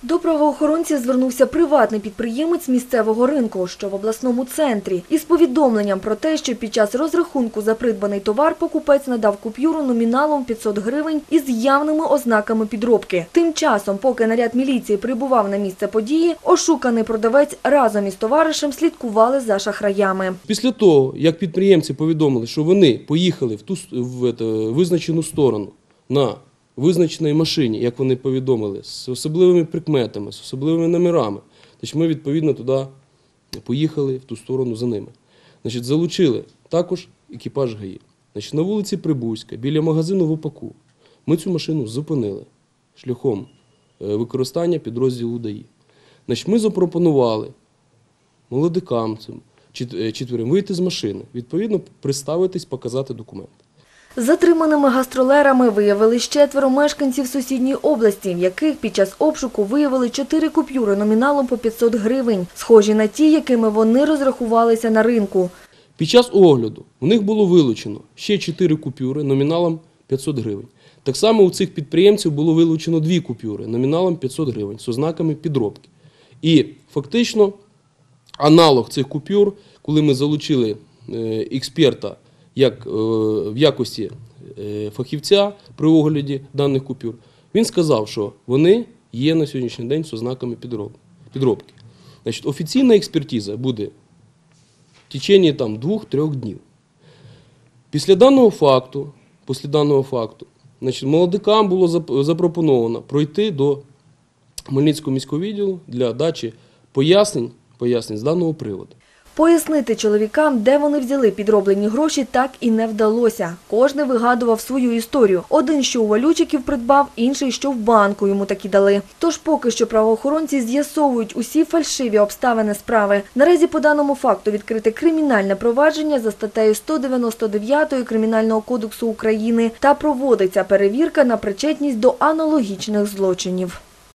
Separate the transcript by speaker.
Speaker 1: До правоохоронців звернувся приватний підприємець місцевого ринку, що в обласному центрі, із повідомленням про те, що під час розрахунку за придбаний товар покупець надав купюру номіналом 500 гривень із явними ознаками підробки. Тим часом, поки наряд міліції прибував на місце події, ошуканий продавець разом із товаришем слідкували за шахраями.
Speaker 2: Після того, як підприємці повідомили, що вони поїхали в визначену сторону на визначеній машині, як вони повідомили, з особливими прикметами, з особливими номерами, ми відповідно туди поїхали в ту сторону за ними. Залучили також екіпаж ГАІ. На вулиці Прибузька, біля магазину в Опаку, ми цю машину зупинили шляхом використання підрозділу ДАІ. Ми запропонували молодикам четверим вийти з машини, відповідно представитись, показати документи.
Speaker 1: Затриманими гастролерами виявились 4 мешканців сусідньої області, в яких під час обшуку виявили 4 купюри номіналом по 500 гривень, схожі на ті, якими вони розрахувалися на ринку.
Speaker 2: Під час огляду у них було вилучено ще 4 купюри номіналом 500 гривень. Так само у цих підприємців було вилучено 2 купюри номіналом 500 гривень з ознаками підробки. І фактично аналог цих купюр, коли ми залучили експерта як в якості фахівця при огляді даних купюр, він сказав, що вони є на сьогоднішній день з ознаками підробки. Офіційна експертиза буде в течение 2-3 днів. Після даного факту молодикам було запропоновано пройти до Хмельницького міського відділу для дачі пояснень з даного приводу.
Speaker 1: Пояснити чоловікам, де вони взяли підроблені гроші, так і не вдалося. Кожен вигадував свою історію. Один, що у валютчиків придбав, інший, що в банку йому таки дали. Тож поки що правоохоронці з'ясовують усі фальшиві обставини справи. Наразі по даному факту відкрите кримінальне провадження за статтею 199 Кримінального кодексу України та проводиться перевірка на причетність до аналогічних злочинів.